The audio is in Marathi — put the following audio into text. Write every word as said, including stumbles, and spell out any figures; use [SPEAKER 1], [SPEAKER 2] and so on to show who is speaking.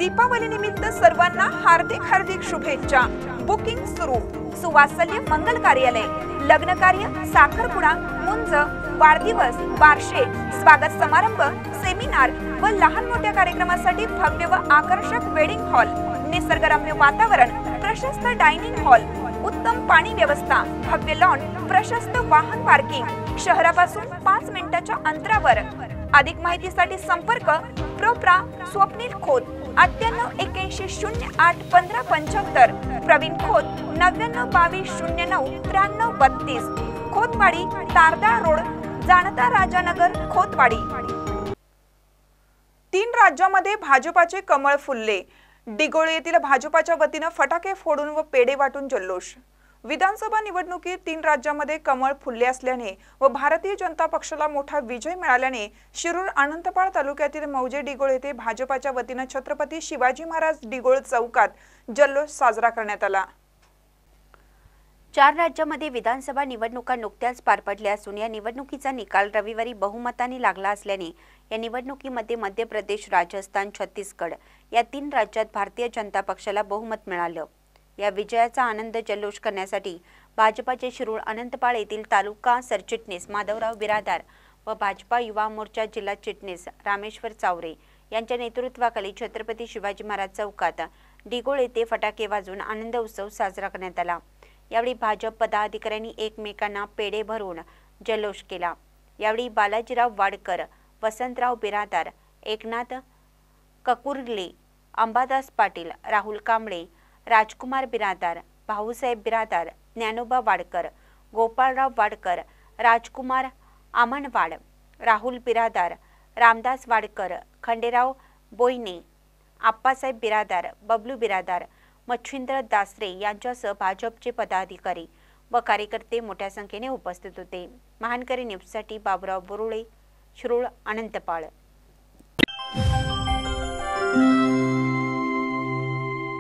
[SPEAKER 1] दीपावली निमित्त सर्वांना हार्दिक हार्दिक शुभेच्छा। बुकिंग सुरू। सुवासल्य मंगल कार्यालय, लग्न कार्य, साखरपुडा, मुंज, वाढदिवस, बारशे, स्वागत समारंभ, सेमिनार व लहान मोठ्या कार्यक्रमासाठी भव्य व आकर्षक वेडिंग हॉल, निसर्गरम्य वातावरण, प्रशस्त डायनिंग हॉल, उत्तम पाणी व्यवस्था, भव्य लॉन, प्रशस्त वाहन पार्किंग, शहरापासून पाच मिनिटाच्या अंतरावर। अधिक माहितीसाठी संपर्क प्रोप्रा स्वप्नील खोत अठ्ठ्याण्णव एक्क्याऐंशी शून्य आठ पंधरा पंच्याहत्तर, प्रवीण खोत नव्याण्णव बावीस शून्य नऊ त्र्याण्णव बत्तीस, खोतवाडी, तारदाळ रोड, जाणता राजानगर, खोतवाडी। तीन राज्यांमध्ये भाजपाचे कमळ फुलले। डिगोळे येथील भाजपाच्या वतीने फटाके फोडून व पेढे वाटून जल्लोष। विधानसभा निवडणुकीत तीन राज्यांमध्ये कमळ फुलले असल्याने व भारतीय जनता पक्षाला मोठा विजय मिळाल्याने शिरूर अनंतपाळ तालुक्यातील मौजे डिगोळे येथे भाजपाच्या वतीने छत्रपती शिवाजी महाराज डिगोळे चौकात जल्लोष साजरा करण्यात आला।
[SPEAKER 2] चार राज्यांमध्ये विधानसभा निवडणुका नुकत्याच पार पडल्या असून या निवडणुकीचा निकाल रविवारी बहुमताने लागला असल्याने या निवडणुकीमध्ये मध्य प्रदेश, राजस्थान, छत्तीसगड या तीन राज्यात भारतीय जनता पक्षाला बहुमत मिळालं। या विजयाचा आनंद जल्लोष करण्यासाठी भाजपाचे शिरूर अनंतपाळ येथील तालुका सरचिटणीस माधवराव बिरादार व भाजपा युवा मोर्चा जिल्हा चिटणीस रामेश्वर चावरे यांच्या नेतृत्वाखाली छत्रपती शिवाजी महाराज चौकात डिगोळे येथे फटाके वाजवून आनंद उत्सव साजरा करण्यात आला। यावेळी भाजप पदाधिकाऱ्यांनी एकमेकांना पेढे भरून जल्लोष केला। यावेळी बालाजीराव वाडकर, वसंतराव बिरादार, एकनाथ ककुर्ले, अंबादास पाटील, राहुल कांबळे, राजकुमार बिरादार, भाऊसाहेब बिरादार, ज्ञानोबा वाडकर, गोपाळराव वाडकर, राजकुमार आमनवाड, राहुल बिरादार, रामदास वाडकर, खंडेराव बोईने, आप्पासाहेब बिरादार, बबलू बिरादार, मच्छिंद्र दासरे यांच्यासह भाजपचे पदाधिकारी व कार्यकर्ते मोठ्या संख्येने उपस्थित होते। महानकरी न्यूजसाठी बाबुराव बोरुळे, शिरूर अनंतपाळ।